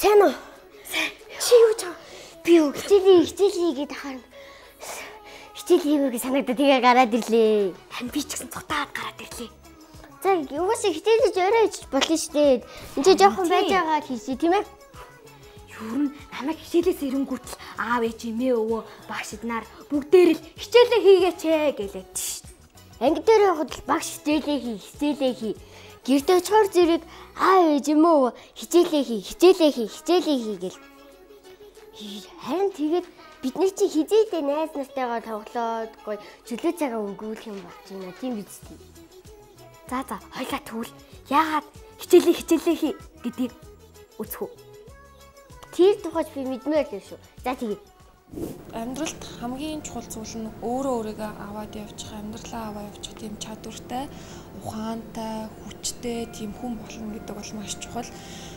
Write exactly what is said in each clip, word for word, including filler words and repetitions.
Сайн уу? Чи юу ч би юу хичээлийн хичээлээ гээд ахаар хичээлийн юмыг санагдаад тэгээ гараад ирлээ. Харин би ч гэсэн цутаад гараад ирлээ. За юугаас хичээлж орой ич болно шүү дээ. Энд чи жоохон байж байгаа хийсий тийм ээ? Юу н намайг хичээлээс ирэнгүүт л аав ээж эмээ өвөө багш эднаар бүгдээр л хичээлээ хийгээч ээ гэлээ. Анги дээр явахад л багш хичээлээ хий, хичээлээ хий. Гэрдээ чор зэрэг аав ээж эмээ өвөө хичээлээ хий, хичээлээ хий, хичээлээ хий гэл. Харин тэгээд бидний чи хизээдээ найз нартайгаа тоглоод гоё чөлөө цагаа өнгөрүүлэх юм болж байна. Тийм биз дээ. За за хоёлаа тэгвэл яагаад хичээлээ хичээлээ хий гэдгийг үзэх үү? Тэр тухайч би мэдмээр л шүү. За тэгээ. Амьдралд хамгийн чухал зүйл нь өөрөө өөрийгөө аваад явчих, амьдралаа аваа явчих тийм чадвартай, ухаантай, хүчтэй тийм хүн болно гэдэг бол маш чухал.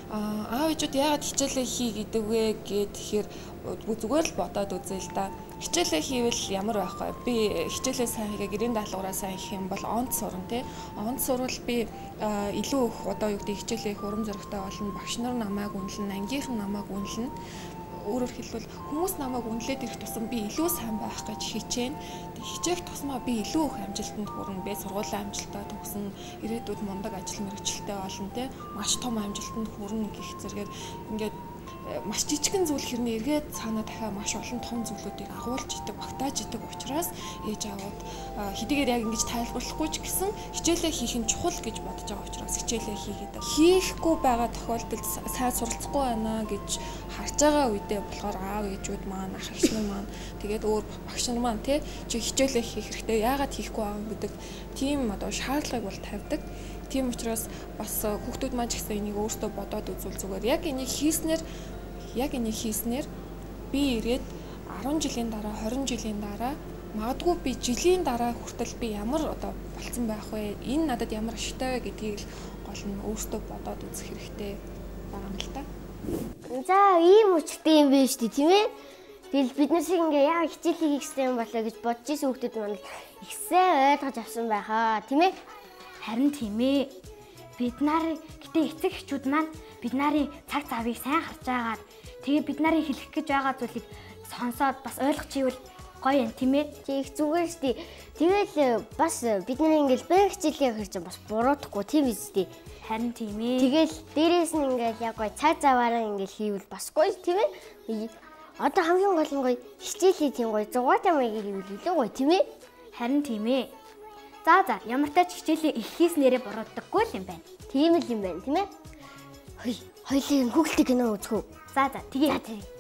Аав ээжүүд яагаад хичээлээ хий гэдэг вэ гэхээр зүгээр л бодоод үзээ л да. Хичээлээ хийвэл ямар байх вэ? Би хичээлээ сайн хийгээ гэрийн даалгавраа сайн хийх юм бол онд сурна тий. Онд сурвал би илүү их одоо юу гэдэг хичээлээ их урам зоригтой болно. Багш нар намайг үнэлнэ, ангийнхан намайг үнэлнэ. Өөрөөр хэлбэл хүмүүс намайг үнэлээд ирэх тусам би илүү сайн байх гэж хичээнэ. Хичээх тусмаа би илүү их амжилтанд хүрнэ. Би сургуулийн амжилтаа төгсөн, ирээдүйд мундаг ажил мэргэжилтэй болно тий. Маш том амжилтанд хүрнэ гэх зэрэгээр ингээд маш жижигэн зүйл хэрнээ эргээд цаанаа дахиад маш олон том зүйлүүдийг агуулж идэг, багтааж идэг учраас ээж аавууд хэдийгээр яг ингэж тайлбарлахгүй ч гэсэн хичээлээ хийх нь чухал гэж бодож байгаа учраас хичээлээ хийгээд хийхгүй байгаа тохиолдолд сайн суралцахгүй байна гэж харж байгаа үедээ болохоор аав ээжүүд маань, ах эгч нар маань тэгээд өөр багш нар маань тий чи хичээлээ хийх хэрэгтэй яагаад хийхгүй байгаа гэдэг тийм одоо шаардлагыг бол тавьдаг. Тийм учраас бас хүүхдүүд маань ч гэсэн энийг өөртөө бодоод үзвэл зүгээр яг энийг хийснээр яг энийг хийснээр би ирээд арван жилийн дараа, хорин жилийн дараа магадгүй би жилийн дараа хүртэл би ямар одоо болцсон байх вэ? Энэ надад ямар ашигтай вэ гэдгийг л гол нь өөртөө бодоод үзэх хэрэгтэй байгаа юм л та. За ийм үчтэй юм биш үү тийм ээ? Тэгэл бид нар шиг ингээ яа хичээлээ хийх хэрэгтэй юм болоо гэж бодож исэн хүүхдүүд маань ихсээ ойлгож авсан байхаа тийм ээ? Харин тийм ээ. Бид нарын гэтээ эцэг эхчүүд маань бид нарын цаг завыг сайн харж агаад тэгээ бид нарын хэлэх гэж байгаа зүйлийг сонсоод бас ойлгож ивэл гоё юм тийм ээ. Чи их зүгээр шүү дээ. Тэгэл бас бид нар ингээл баян хичээлээ хийж бас буруудахгүй тийм биз дээ. Харин тийм ээ. Тэгэл дээрээс нь ингээл яг гоё цаг заваараа ингээл хийвэл бас гоё тийм ээ. Одоо хамгийн гол нь гоё хичээлээ тийм гоё зугаатай маягийг хийвэл илүү гоё тийм ээ. Харин тийм ээ. За за ямар тач хичээлээ их хийснээрээ бурууддаггүй л юм байна. Тийм л юм байна тийм ээ. Хөөе, хоёлын хүүхэлтэй кино үзэх үү? За за тэгээ.